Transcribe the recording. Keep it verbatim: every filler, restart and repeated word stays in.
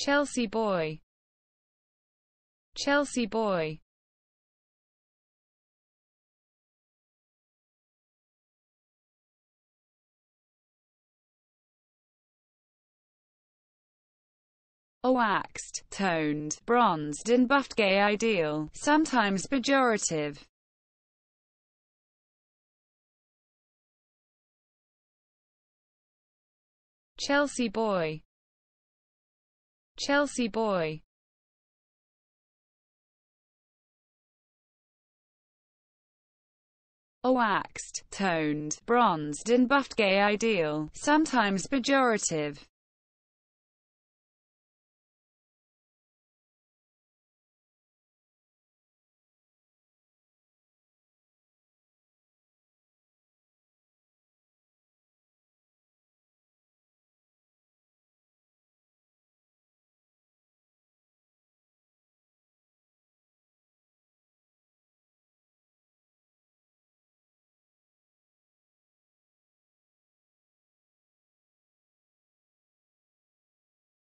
Chelsea boy, Chelsea boy. A waxed, toned, bronzed and buffed gay ideal, sometimes pejorative. Chelsea boy, Chelsea boy. A waxed, toned, bronzed and buffed gay ideal, sometimes pejorative.